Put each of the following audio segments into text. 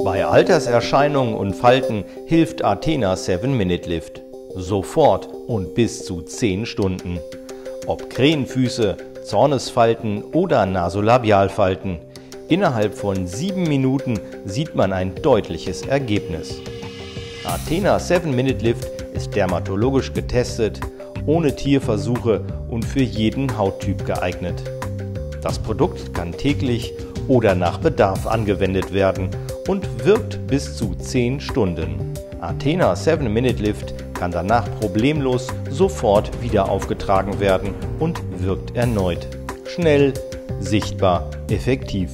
Bei Alterserscheinungen und Falten hilft Athena 7-Minute Lift. Sofort und bis zu 10 Stunden. Ob Krähenfüße, Zornesfalten oder Nasolabialfalten. Innerhalb von 7 Minuten sieht man ein deutliches Ergebnis. Athena 7-Minute Lift ist dermatologisch getestet, ohne Tierversuche und für jeden Hauttyp geeignet. Das Produkt kann täglich oder nach Bedarf angewendet werden und wirkt bis zu 10 Stunden. Athena 7-Minute Lift kann danach problemlos sofort wieder aufgetragen werden und wirkt erneut. Schnell, sichtbar, effektiv.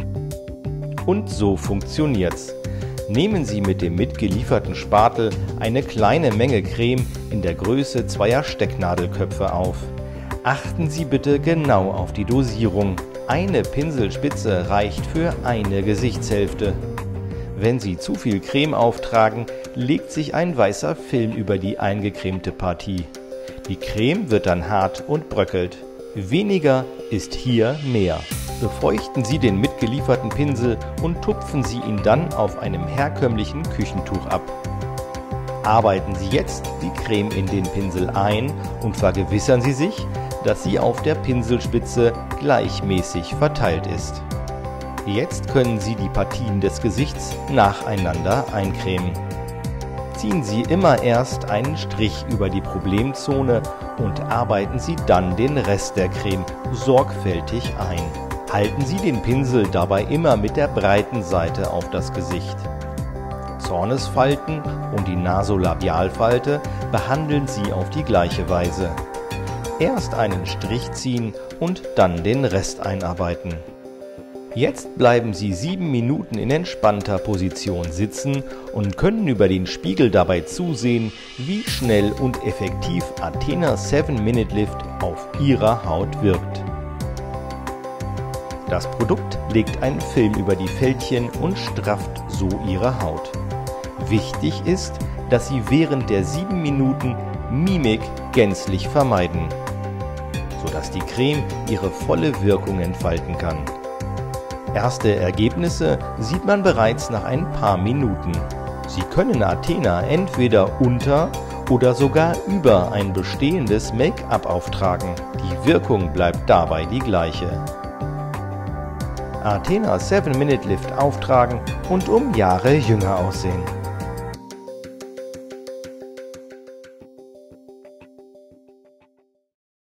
Und so funktioniert's. Nehmen Sie mit dem mitgelieferten Spatel eine kleine Menge Creme in der Größe 2er Stecknadelköpfe auf. Achten Sie bitte genau auf die Dosierung. Eine Pinselspitze reicht für eine Gesichtshälfte. Wenn Sie zu viel Creme auftragen, legt sich ein weißer Film über die eingecremte Partie. Die Creme wird dann hart und bröckelt. Weniger ist hier mehr. Befeuchten Sie den mitgelieferten Pinsel und tupfen Sie ihn dann auf einem herkömmlichen Küchentuch ab. Arbeiten Sie jetzt die Creme in den Pinsel ein und vergewissern Sie sich, dass sie auf der Pinselspitze gleichmäßig verteilt ist. Jetzt können Sie die Partien des Gesichts nacheinander eincremen. Ziehen Sie immer erst einen Strich über die Problemzone und arbeiten Sie dann den Rest der Creme sorgfältig ein. Halten Sie den Pinsel dabei immer mit der breiten Seite auf das Gesicht. Zornesfalten und die Nasolabialfalte behandeln Sie auf die gleiche Weise. Erst einen Strich ziehen und dann den Rest einarbeiten. Jetzt bleiben Sie 7 Minuten in entspannter Position sitzen und können über den Spiegel dabei zusehen, wie schnell und effektiv Athena 7-Minute Lift auf Ihrer Haut wirkt. Das Produkt legt einen Film über die Fältchen und strafft so Ihre Haut. Wichtig ist, dass Sie während der 7 Minuten Mimik gänzlich vermeiden, sodass die Creme ihre volle Wirkung entfalten kann. Erste Ergebnisse sieht man bereits nach ein paar Minuten. Sie können Athena entweder unter oder sogar über ein bestehendes Make-up auftragen. Die Wirkung bleibt dabei die gleiche. Athena 7-Minute Lift auftragen und um Jahre jünger aussehen.